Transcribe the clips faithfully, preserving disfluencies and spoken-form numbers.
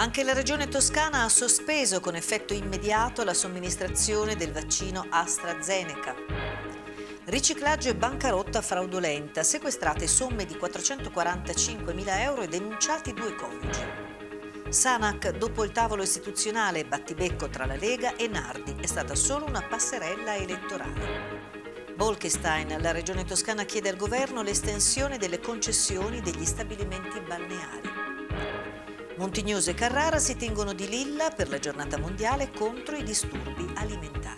Anche la Regione Toscana ha sospeso con effetto immediato la somministrazione del vaccino AstraZeneca. Riciclaggio e bancarotta fraudolenta, sequestrate somme di quattrocentoquarantacinquemila euro e denunciati due coniugi. Sanac, dopo il tavolo istituzionale, battibecco tra la Lega e Nardi, è stata solo una passerella elettorale. Bolkestein, la Regione Toscana chiede al governo l'estensione delle concessioni degli stabilimenti balneari. Montignoso e Carrara si tengono di lilla per la giornata mondiale contro i disturbi alimentari.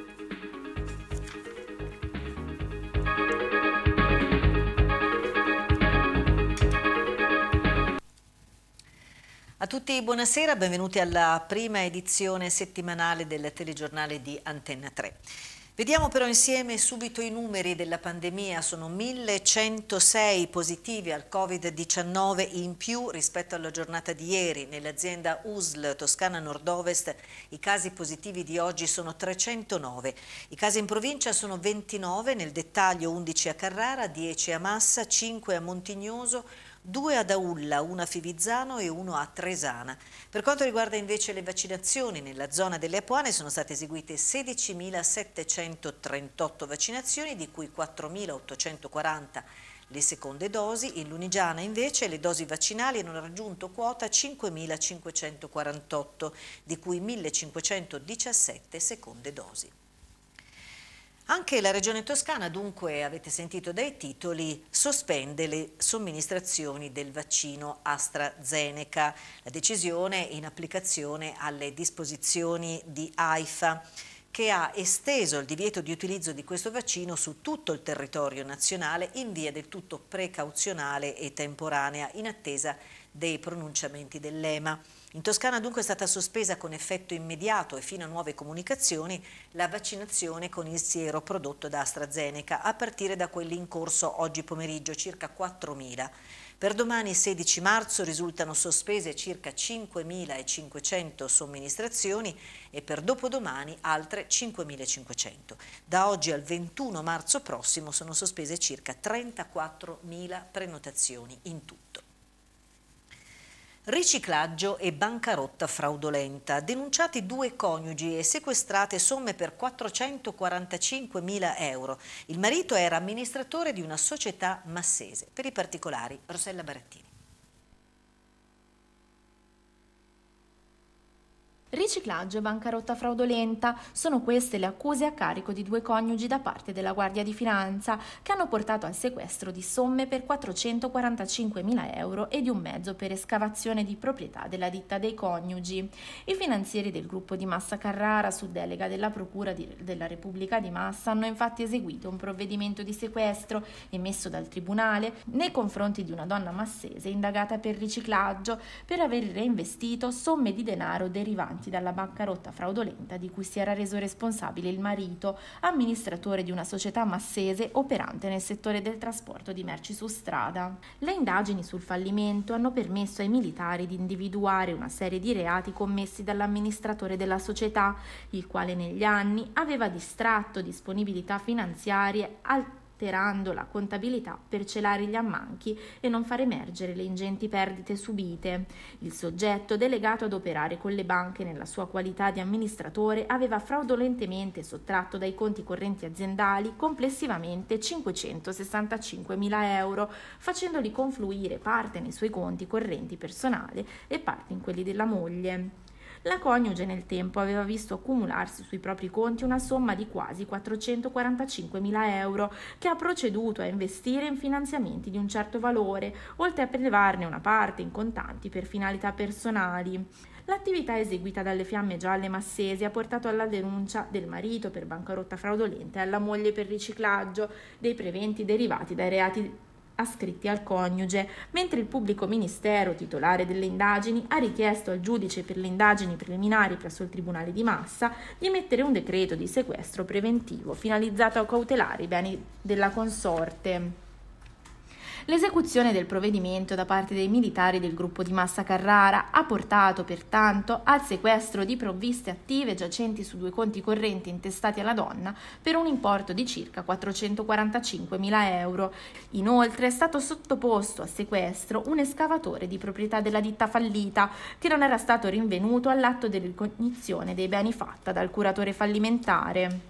A tutti buonasera, benvenuti alla prima edizione settimanale del telegiornale di Antenna tre. Vediamo però insieme subito i numeri della pandemia. Sono millecentosei positivi al Covid diciannove in più rispetto alla giornata di ieri. Nell'azienda U S L Toscana Nord-Ovest i casi positivi di oggi sono trecentonove. I casi in provincia sono ventinove, nel dettaglio undici a Carrara, dieci a Massa, cinque a Montignoso, due ad Aulla, uno a Fivizzano e uno a Tresana. Per quanto riguarda invece le vaccinazioni, nella zona delle Apuane sono state eseguite sedicimilasettecentotrentotto vaccinazioni, di cui quattromilaottocentoquaranta le seconde dosi. In Lunigiana invece le dosi vaccinali hanno raggiunto quota cinquemilacinquecentoquarantotto, di cui millecinquecentodiciassette seconde dosi. Anche la Regione Toscana, dunque, avete sentito dai titoli, sospende le somministrazioni del vaccino AstraZeneca. La decisione è in applicazione alle disposizioni di AIFA, che ha esteso il divieto di utilizzo di questo vaccino su tutto il territorio nazionale in via del tutto precauzionale e temporanea, in attesa dei pronunciamenti dell'E M A. In Toscana dunque è stata sospesa con effetto immediato e fino a nuove comunicazioni la vaccinazione con il siero prodotto da AstraZeneca, a partire da quelli in corso oggi pomeriggio, circa quattromila. Per domani sedici marzo risultano sospese circa cinquemilacinquecento somministrazioni e per dopodomani altre cinquemilacinquecento. Da oggi al ventuno marzo prossimo sono sospese circa trentaquattromila prenotazioni in tutto. Riciclaggio e bancarotta fraudolenta. Denunciati due coniugi e sequestrate somme per quattrocentoquarantacinquemila euro. Il marito era amministratore di una società massese. Per i particolari, Rossella Barattini. Riciclaggio e bancarotta fraudolenta sono queste le accuse a carico di due coniugi da parte della Guardia di Finanza, che hanno portato al sequestro di somme per quattrocentoquarantacinquemila euro e di un mezzo per escavazione di proprietà della ditta dei coniugi. I finanzieri del gruppo di Massa Carrara, su delega della Procura di, della Repubblica di Massa, hanno infatti eseguito un provvedimento di sequestro emesso dal Tribunale nei confronti di una donna massese indagata per riciclaggio per aver reinvestito somme di denaro derivanti dalla bancarotta fraudolenta di cui si era reso responsabile il marito, amministratore di una società massese operante nel settore del trasporto di merci su strada. Le indagini sul fallimento hanno permesso ai militari di individuare una serie di reati commessi dall'amministratore della società, il quale negli anni aveva distratto disponibilità finanziarie al alterando la contabilità per celare gli ammanchi e non far emergere le ingenti perdite subite. Il soggetto, delegato ad operare con le banche nella sua qualità di amministratore, aveva fraudolentemente sottratto dai conti correnti aziendali complessivamente cinquecentosessantacinquemila euro, facendoli confluire parte nei suoi conti correnti personali e parte in quelli della moglie. La coniuge nel tempo aveva visto accumularsi sui propri conti una somma di quasi quattrocentoquarantacinquemila euro che ha proceduto a investire in finanziamenti di un certo valore, oltre a prelevarne una parte in contanti per finalità personali. L'attività eseguita dalle Fiamme Gialle Massesi ha portato alla denuncia del marito per bancarotta fraudolenta e alla moglie per riciclaggio dei preventi derivati dai reati ascritti al coniuge, mentre il pubblico ministero titolare delle indagini ha richiesto al giudice per le indagini preliminari presso il Tribunale di Massa di emettere un decreto di sequestro preventivo finalizzato a cautelare i beni della consorte. L'esecuzione del provvedimento da parte dei militari del gruppo di Massa Carrara ha portato pertanto al sequestro di provviste attive giacenti su due conti correnti intestati alla donna per un importo di circa quattrocentoquarantacinquemila euro. Inoltre è stato sottoposto a sequestro un escavatore di proprietà della ditta fallita che non era stato rinvenuto all'atto della ricognizione dei beni fatta dal curatore fallimentare.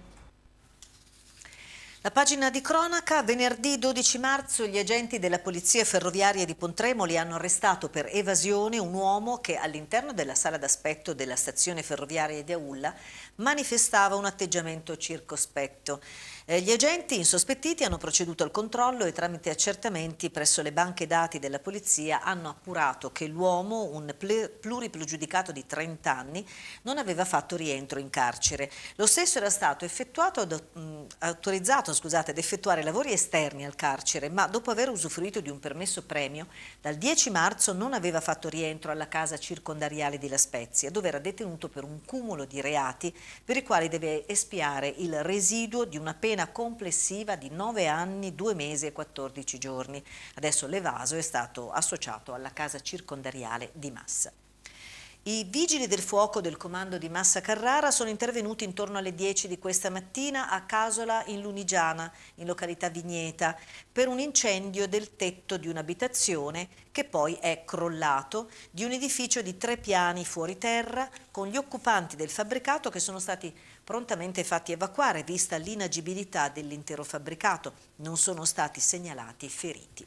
La pagina di cronaca: venerdì dodici marzo gli agenti della Polizia Ferroviaria di Pontremoli hanno arrestato per evasione un uomo che all'interno della sala d'aspetto della stazione ferroviaria di Aulla manifestava un atteggiamento circospetto. Eh, gli agenti insospettiti hanno proceduto al controllo e tramite accertamenti presso le banche dati della polizia hanno appurato che l'uomo, un pluripregiudicato di trenta anni, non aveva fatto rientro in carcere. Lo stesso era stato effettuato ad, mh, autorizzato scusate, ad effettuare lavori esterni al carcere, ma dopo aver usufruito di un permesso premio, dal dieci marzo non aveva fatto rientro alla casa circondariale di La Spezia, dove era detenuto per un cumulo di reati per i quali deve espiare il residuo di una pena complessiva di nove anni, due mesi e quattordici giorni. Adesso l'evaso è stato associato alla casa circondariale di Massa. I vigili del fuoco del comando di Massa Carrara sono intervenuti intorno alle dieci di questa mattina a Casola in Lunigiana, in località Vigneta, per un incendio del tetto di un'abitazione che poi è crollato, di un edificio di tre piani fuori terra, con gli occupanti del fabbricato che sono stati prontamente fatti evacuare, vista l'inagibilità dell'intero fabbricato. Non sono stati segnalati feriti.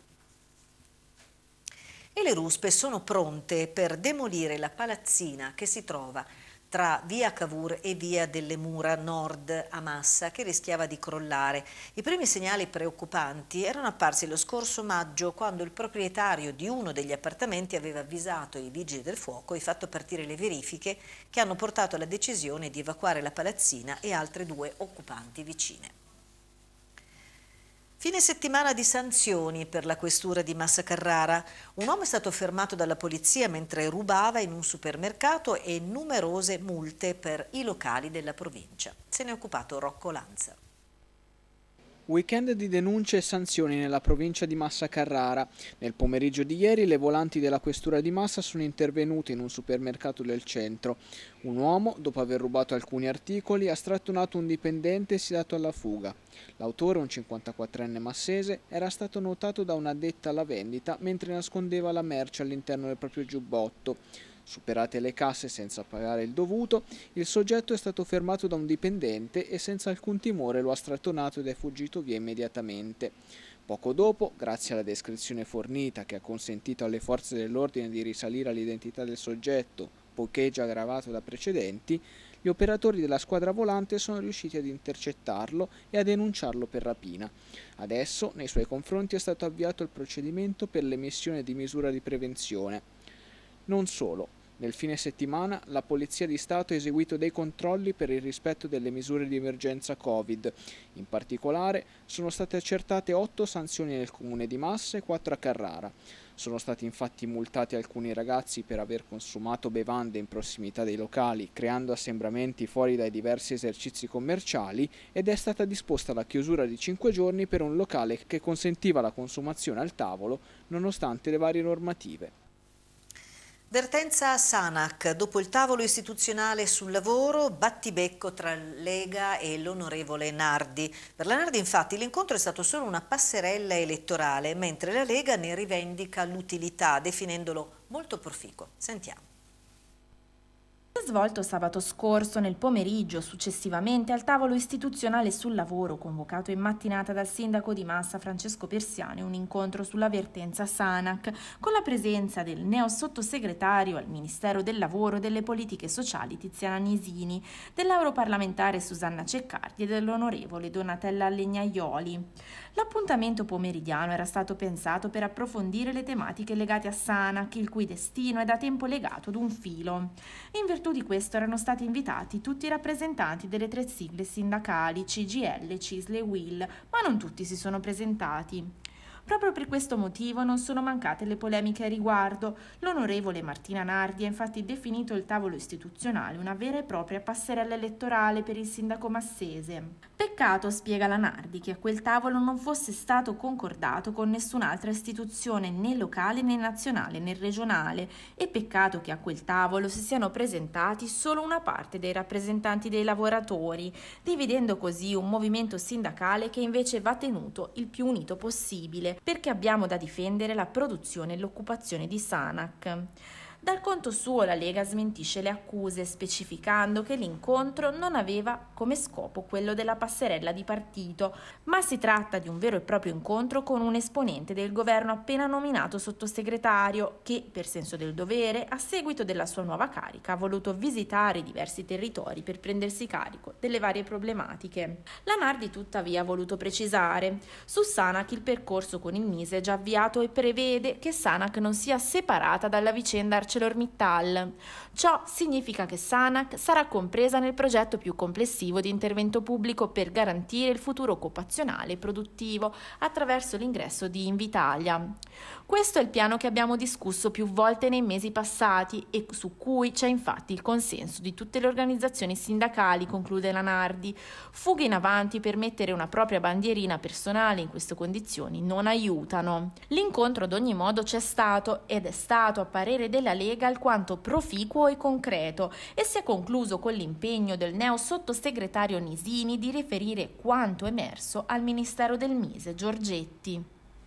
E le ruspe sono pronte per demolire la palazzina che si trova tra via Cavour e via delle Mura Nord a Massa, che rischiava di crollare. I primi segnali preoccupanti erano apparsi lo scorso maggio, quando il proprietario di uno degli appartamenti aveva avvisato i vigili del fuoco e fatto partire le verifiche che hanno portato alla decisione di evacuare la palazzina e altre due occupanti vicine. Fine settimana di sanzioni per la questura di Massa Carrara. Un uomo è stato fermato dalla polizia mentre rubava in un supermercato e numerose multe per i locali della provincia. Se ne è occupato Rocco Lanza. Weekend di denunce e sanzioni nella provincia di Massa Carrara. Nel pomeriggio di ieri le volanti della questura di Massa sono intervenute in un supermercato del centro. Un uomo, dopo aver rubato alcuni articoli, ha strattonato un dipendente e si è dato alla fuga. L'autore, un cinquantaquattrenne massese, era stato notato da un'addetta alla vendita mentre nascondeva la merce all'interno del proprio giubbotto. Superate le casse senza pagare il dovuto, il soggetto è stato fermato da un dipendente e senza alcun timore lo ha strattonato ed è fuggito via immediatamente. Poco dopo, grazie alla descrizione fornita che ha consentito alle forze dell'ordine di risalire all'identità del soggetto, poiché già gravato da precedenti, gli operatori della squadra volante sono riusciti ad intercettarlo e a denunciarlo per rapina. Adesso, nei suoi confronti è stato avviato il procedimento per l'emissione di misura di prevenzione. Non solo, nel fine settimana la Polizia di Stato ha eseguito dei controlli per il rispetto delle misure di emergenza Covid. In particolare sono state accertate otto sanzioni nel comune di Massa e quattro a Carrara. Sono stati infatti multati alcuni ragazzi per aver consumato bevande in prossimità dei locali, creando assembramenti fuori dai diversi esercizi commerciali, ed è stata disposta la chiusura di cinque giorni per un locale che consentiva la consumazione al tavolo nonostante le varie normative. Vertenza a Sanac, dopo il tavolo istituzionale sul lavoro, battibecco tra Lega e l'onorevole Nardi. Per la Nardi infatti l'incontro è stato solo una passerella elettorale, mentre la Lega ne rivendica l'utilità, definendolo molto proficuo. Sentiamo. Svolto sabato scorso nel pomeriggio, successivamente al tavolo istituzionale sul lavoro convocato in mattinata dal sindaco di Massa Francesco Persiani, un incontro sulla vertenza Sanac con la presenza del neo sottosegretario al Ministero del Lavoro e delle Politiche Sociali Tiziana Nisini, dell'europarlamentare Susanna Ceccardi e dell'onorevole Donatella Legnaioli. L'appuntamento pomeridiano era stato pensato per approfondire le tematiche legate a Sanac, il cui destino è da tempo legato ad un filo. In virtù di questo erano stati invitati tutti i rappresentanti delle tre sigle sindacali C G I L, C I S L e U I L, ma non tutti si sono presentati. Proprio per questo motivo non sono mancate le polemiche a riguardo. L'onorevole Martina Nardi ha infatti definito il tavolo istituzionale una vera e propria passerella elettorale per il sindaco massese. Peccato, spiega la Nardi, che a quel tavolo non fosse stato concordato con nessun'altra istituzione né locale né nazionale né regionale e peccato che a quel tavolo si siano presentati solo una parte dei rappresentanti dei lavoratori, dividendo così un movimento sindacale che invece va tenuto il più unito possibile, perché abbiamo da difendere la produzione e l'occupazione di Sanac. Dal conto suo la Lega smentisce le accuse, specificando che l'incontro non aveva come scopo quello della passerella di partito, ma si tratta di un vero e proprio incontro con un esponente del governo appena nominato sottosegretario che, per senso del dovere, a seguito della sua nuova carica, ha voluto visitare diversi territori per prendersi carico delle varie problematiche. La Nardi tuttavia ha voluto precisare: su Sanac il percorso con il Mise è già avviato e prevede che Sanac non sia separata dalla vicenda ArcelorMittal. Ciò significa che Sanac sarà compresa nel progetto più complessivo di intervento pubblico per garantire il futuro occupazionale e produttivo attraverso l'ingresso di Invitalia. Questo è il piano che abbiamo discusso più volte nei mesi passati e su cui c'è infatti il consenso di tutte le organizzazioni sindacali, conclude la Nardi. Fughe in avanti per mettere una propria bandierina personale in queste condizioni non aiutano. L'incontro ad ogni modo c'è stato ed è stato, a parere della Lega, alquanto proficuo e concreto e si è concluso con l'impegno del neo sottosegretario Nisini di riferire quanto emerso al Ministero del Mise, Giorgetti.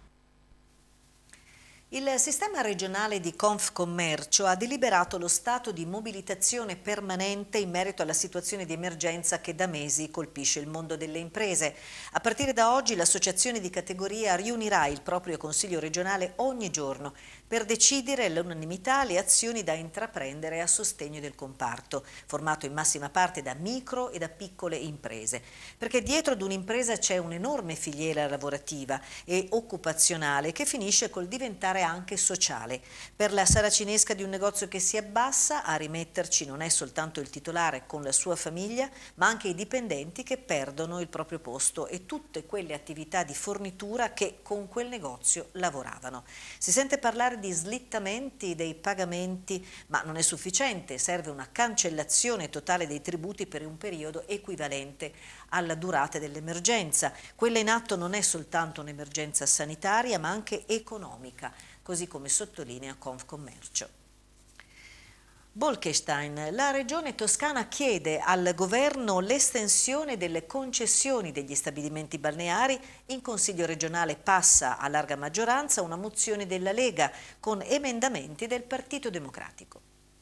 Il sistema regionale di Confcommercio ha deliberato lo stato di mobilitazione permanente in merito alla situazione di emergenza che da mesi colpisce il mondo delle imprese. A partire da oggi l'associazione di categoria riunirà il proprio consiglio regionale ogni giorno per decidere all'unanimità le azioni da intraprendere a sostegno del comparto, formato in massima parte da micro e da piccole imprese. Perché dietro ad un'impresa c'è un'enorme filiera lavorativa e occupazionale che finisce col diventare anche sociale. Per la saracinesca di un negozio che si abbassa, a rimetterci non è soltanto il titolare con la sua famiglia, ma anche i dipendenti che perdono il proprio posto e tutte quelle attività di fornitura che con quel negozio lavoravano. Si sente parlare di slittamenti dei pagamenti, ma non è sufficiente, serve una cancellazione totale dei tributi per un periodo equivalente alla durata dell'emergenza. Quella in atto non è soltanto un'emergenza sanitaria, ma anche economica, così come sottolinea Confcommercio. Bolkestein, la Regione Toscana chiede al Governo l'estensione delle concessioni degli stabilimenti balneari. In Consiglio regionale passa a larga maggioranza una mozione della Lega con emendamenti del Partito Democratico.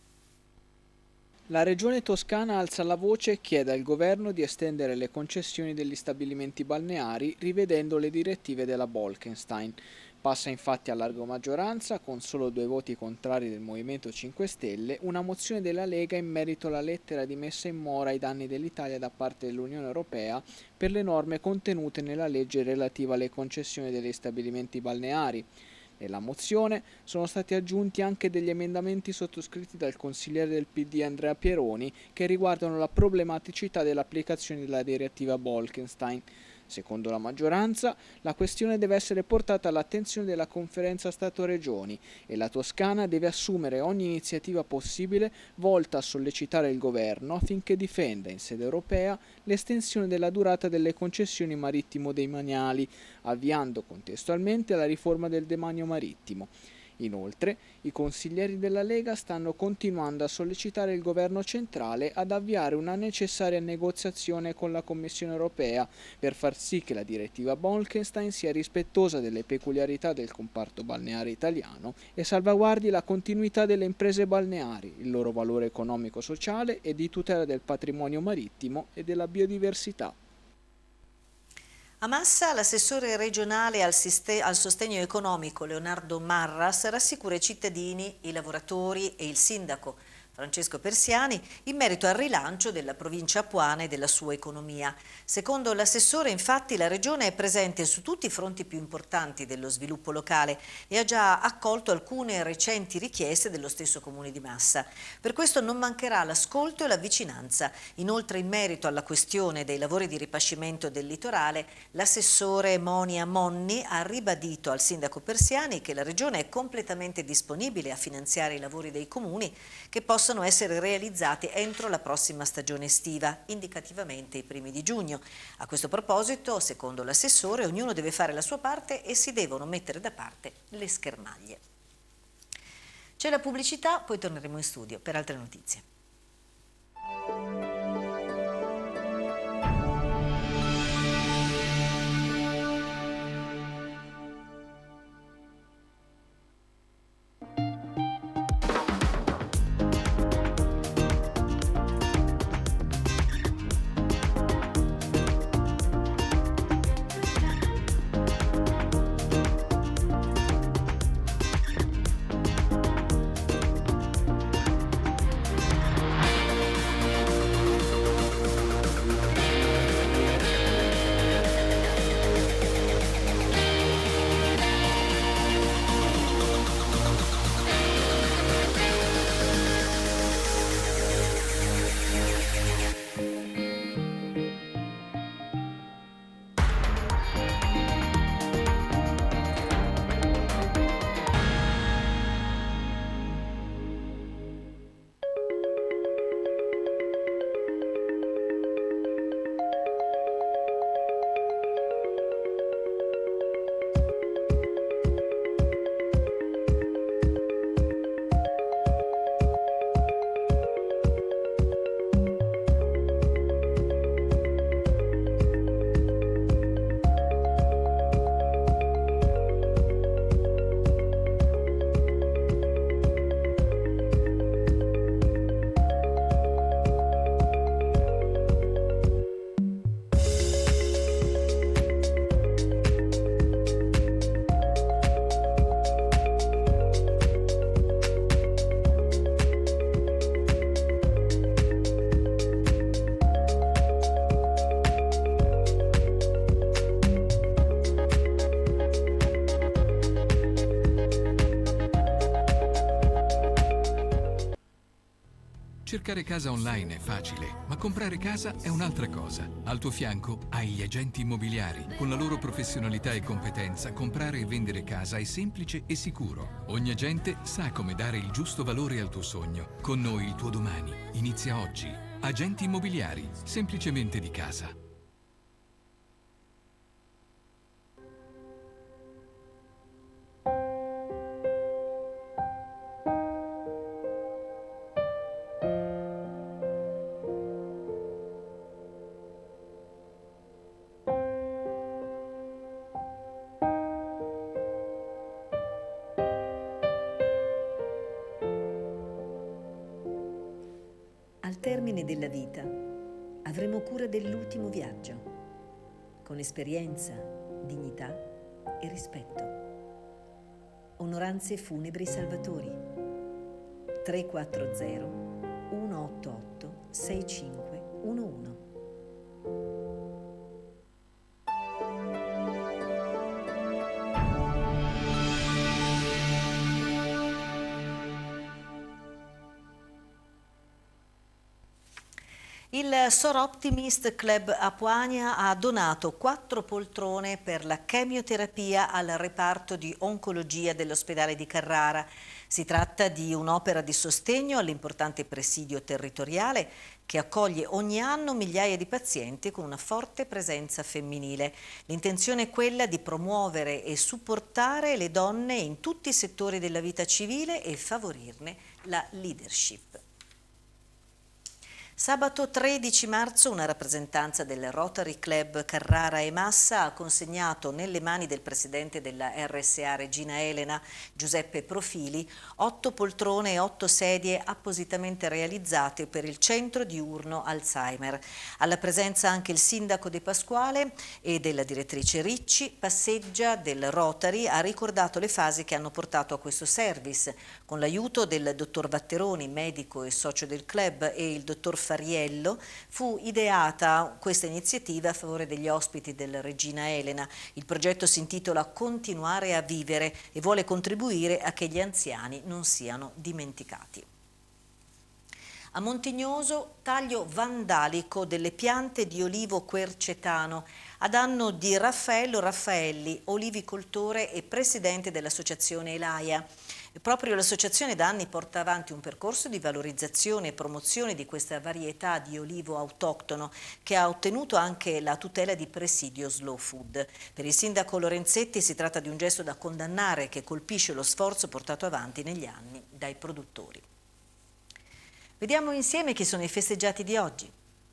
La Regione Toscana alza la voce e chiede al Governo di estendere le concessioni degli stabilimenti balneari rivedendo le direttive della Bolkestein. Passa infatti a larga maggioranza, con solo due voti contrari del Movimento cinque Stelle, una mozione della Lega in merito alla lettera di messa in mora ai danni dell'Italia da parte dell'Unione Europea per le norme contenute nella legge relativa alle concessioni degli stabilimenti balneari. Nella mozione sono stati aggiunti anche degli emendamenti sottoscritti dal consigliere del P D Andrea Pieroni che riguardano la problematicità dell'applicazione della direttiva Bolkestein. Secondo la maggioranza, la questione deve essere portata all'attenzione della Conferenza Stato-Regioni e la Toscana deve assumere ogni iniziativa possibile volta a sollecitare il Governo affinché difenda in sede europea l'estensione della durata delle concessioni marittimo-demaniali, avviando contestualmente la riforma del demanio marittimo. Inoltre, i consiglieri della Lega stanno continuando a sollecitare il governo centrale ad avviare una necessaria negoziazione con la Commissione europea per far sì che la direttiva Bolkestein sia rispettosa delle peculiarità del comparto balneare italiano e salvaguardi la continuità delle imprese balneari, il loro valore economico-sociale e di tutela del patrimonio marittimo e della biodiversità. A Massa l'assessore regionale al, al sostegno economico Leonardo Marras rassicura i cittadini, i lavoratori e il sindaco Francesco Persiani in merito al rilancio della provincia apuana e della sua economia. Secondo l'assessore, infatti, la Regione è presente su tutti i fronti più importanti dello sviluppo locale e ha già accolto alcune recenti richieste dello stesso Comune di Massa. Per questo non mancherà l'ascolto e la vicinanza. Inoltre, in merito alla questione dei lavori di ripascimento del litorale, l'assessore Monia Monni ha ribadito al sindaco Persiani che la Regione è completamente disponibile a finanziare i lavori dei comuni che possono possano essere realizzati entro la prossima stagione estiva, indicativamente i primi di giugno. A questo proposito, secondo l'assessore, ognuno deve fare la sua parte e si devono mettere da parte le schermaglie. C'è la pubblicità, poi torneremo in studio per altre notizie. Cercare casa online è facile, ma comprare casa è un'altra cosa. Al tuo fianco hai gli agenti immobiliari. Con la loro professionalità e competenza, comprare e vendere casa è semplice e sicuro. Ogni agente sa come dare il giusto valore al tuo sogno. Con noi il tuo domani inizia oggi. Agenti immobiliari, semplicemente di casa. Al termine della vita avremo cura dell'ultimo viaggio, con esperienza, dignità e rispetto. Onoranze Funebri Salvatori. tre quattro zero uno otto otto sei cinque uno uno. Il Sor Optimist Club Apuania ha donato quattro poltrone per la chemioterapia al reparto di oncologia dell'ospedale di Carrara. Si tratta di un'opera di sostegno all'importante presidio territoriale che accoglie ogni anno migliaia di pazienti con una forte presenza femminile. L'intenzione è quella di promuovere e supportare le donne in tutti i settori della vita civile e favorirne la leadership. Sabato tredici marzo una rappresentanza del Rotary Club Carrara e Massa ha consegnato nelle mani del presidente della R S A Regina Elena, Giuseppe Profili, otto poltrone e otto sedie appositamente realizzate per il centro diurno Alzheimer. Alla presenza anche il sindaco De Pasquale e della direttrice Ricci. Passeggia del Rotary ha ricordato le fasi che hanno portato a questo service, con l'aiuto del dottor Vatteroni, medico e socio del club, e il dottor Fariello. Fu ideata questa iniziativa a favore degli ospiti del Regina Elena. Il progetto si intitola Continuare a vivere e vuole contribuire a che gli anziani non siano dimenticati. A Montignoso, taglio vandalico delle piante di olivo quercetano a danno di Raffaello Raffaelli, olivicoltore e presidente dell'associazione Elaia. E proprio l'associazione da anni porta avanti un percorso di valorizzazione e promozione di questa varietà di olivo autoctono che ha ottenuto anche la tutela di presidio Slow Food. Per il sindaco Lorenzetti si tratta di un gesto da condannare che colpisce lo sforzo portato avanti negli anni dai produttori. Vediamo insieme chi sono i festeggiati di oggi.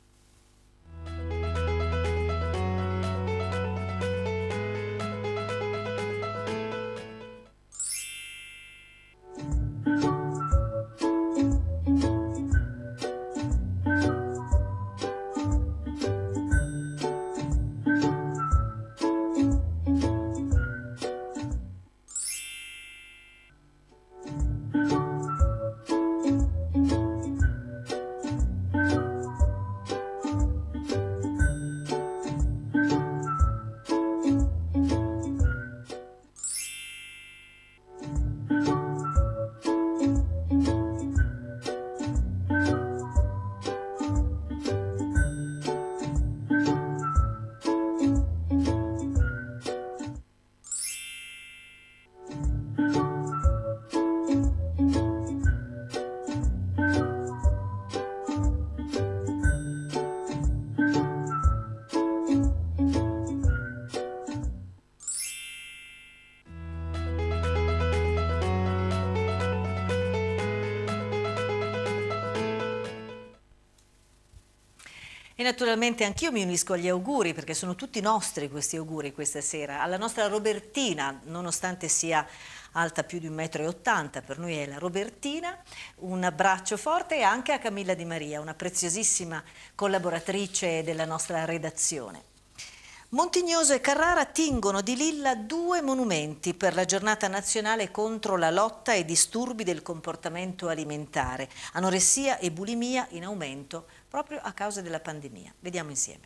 E naturalmente anch'io mi unisco agli auguri, perché sono tutti nostri questi auguri questa sera. Alla nostra Robertina, nonostante sia alta più di un metro e ottanta, per noi è la Robertina, un abbraccio forte, e anche a Camilla Di Maria, una preziosissima collaboratrice della nostra redazione. Montignoso e Carrara tingono di lilla due monumenti per la giornata nazionale contro la lotta ai disturbi del comportamento alimentare, anoressia e bulimia in aumento proprio a causa della pandemia. Vediamo insieme.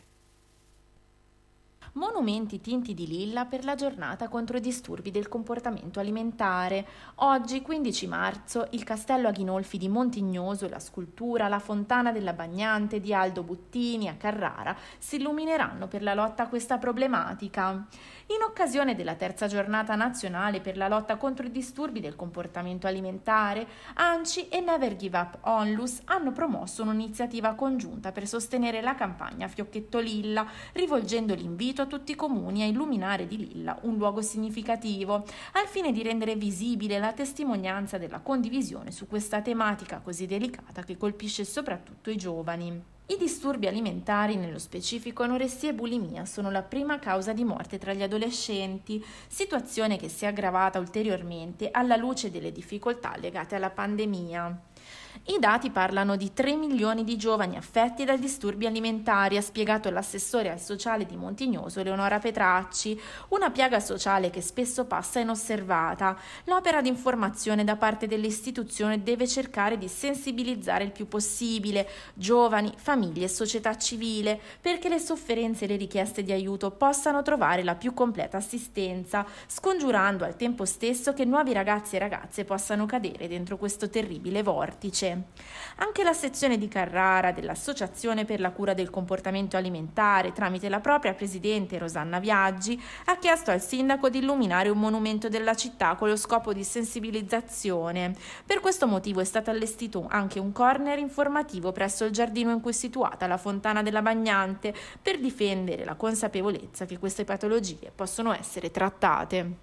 Monumenti tinti di lilla per la giornata contro i disturbi del comportamento alimentare. Oggi, quindici marzo, il Castello Aghinolfi di Montignoso e la scultura La Fontana della Bagnante di Aldo Buttini a Carrara si illumineranno per la lotta a questa problematica. In occasione della terza giornata nazionale per la lotta contro i disturbi del comportamento alimentare, ANCI e Never Give Up Onlus hanno promosso un'iniziativa congiunta per sostenere la campagna Fiocchetto Lilla, rivolgendo l'invito a tutti i comuni a illuminare di lilla un luogo significativo, al fine di rendere visibile la testimonianza della condivisione su questa tematica così delicata che colpisce soprattutto i giovani. I disturbi alimentari, nello specifico anoressia e bulimia, sono la prima causa di morte tra gli adolescenti, situazione che si è aggravata ulteriormente alla luce delle difficoltà legate alla pandemia. I dati parlano di tre milioni di giovani affetti da disturbi alimentari, ha spiegato l'assessore al sociale di Montignoso Eleonora Petracci, una piaga sociale che spesso passa inosservata. L'opera di informazione da parte dell'istituzione deve cercare di sensibilizzare il più possibile giovani, famiglie e società civile, perché le sofferenze e le richieste di aiuto possano trovare la più completa assistenza, scongiurando al tempo stesso che nuovi ragazzi e ragazze possano cadere dentro questo terribile vortice. Anche la sezione di Carrara dell'Associazione per la cura del comportamento alimentare, tramite la propria presidente Rosanna Viaggi, ha chiesto al sindaco di illuminare un monumento della città con lo scopo di sensibilizzazione. Per questo motivo è stato allestito anche un corner informativo presso il giardino in cui è situata la Fontana della Bagnante, per difendere la consapevolezza che queste patologie possono essere trattate.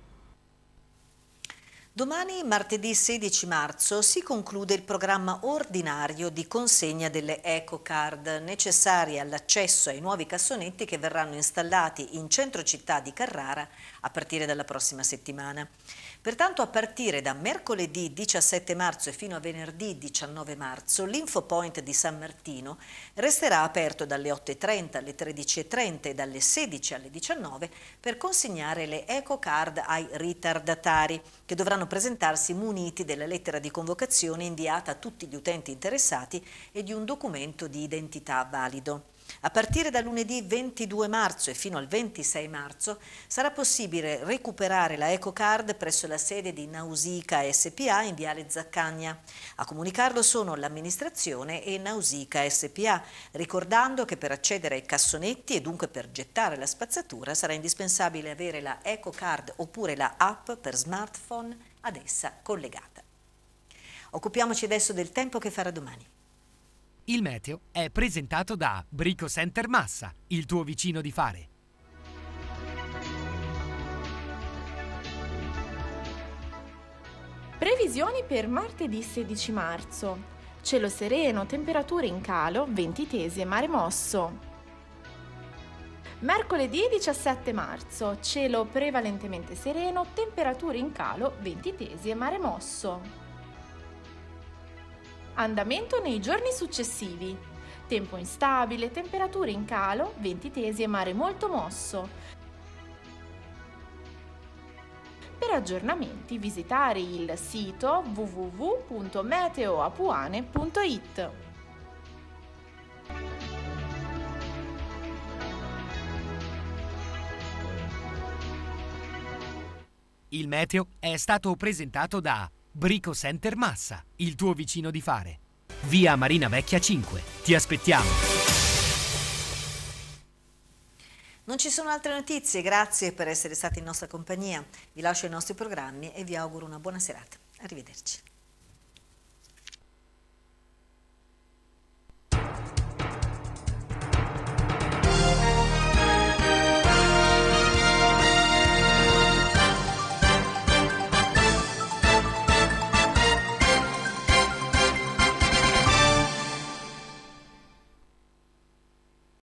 Domani, martedì sedici marzo, si conclude il programma ordinario di consegna delle EcoCard necessarie all'accesso ai nuovi cassonetti che verranno installati in centro città di Carrara a partire dalla prossima settimana. Pertanto, a partire da mercoledì diciassette marzo e fino a venerdì diciannove marzo, l'Infopoint di San Martino resterà aperto dalle otto e trenta alle tredici e trenta e dalle sedici alle diciannove per consegnare le EcoCard ai ritardatari, che dovranno presentarsi muniti della lettera di convocazione inviata a tutti gli utenti interessati e di un documento di identità valido. A partire da lunedì ventidue marzo e fino al ventisei marzo sarà possibile recuperare la EcoCard presso la sede di Nausica S P A in Viale Zaccagna. A comunicarlo sono l'amministrazione e Nausica S P A, ricordando che per accedere ai cassonetti e dunque per gettare la spazzatura sarà indispensabile avere la EcoCard oppure la app per smartphone ad essa collegata. Occupiamoci adesso del tempo che farà domani. Il meteo è presentato da Brico Center Massa, il tuo vicino di fare. Previsioni per martedì sedici marzo. Cielo sereno, temperature in calo, venti tesi e mare mosso. Mercoledì diciassette marzo. Cielo prevalentemente sereno, temperature in calo, venti tesi e mare mosso. Andamento nei giorni successivi. Tempo instabile, temperature in calo, venti tesi e mare molto mosso. Per aggiornamenti visitare il sito w w w punto meteo apuane punto it. Il meteo è stato presentato da Brico Center Massa, il tuo vicino di fare. Via Marina Vecchia cinque. Ti aspettiamo. Non ci sono altre notizie, grazie per essere stati in nostra compagnia. Vi lascio i nostri programmi e vi auguro una buona serata. Arrivederci.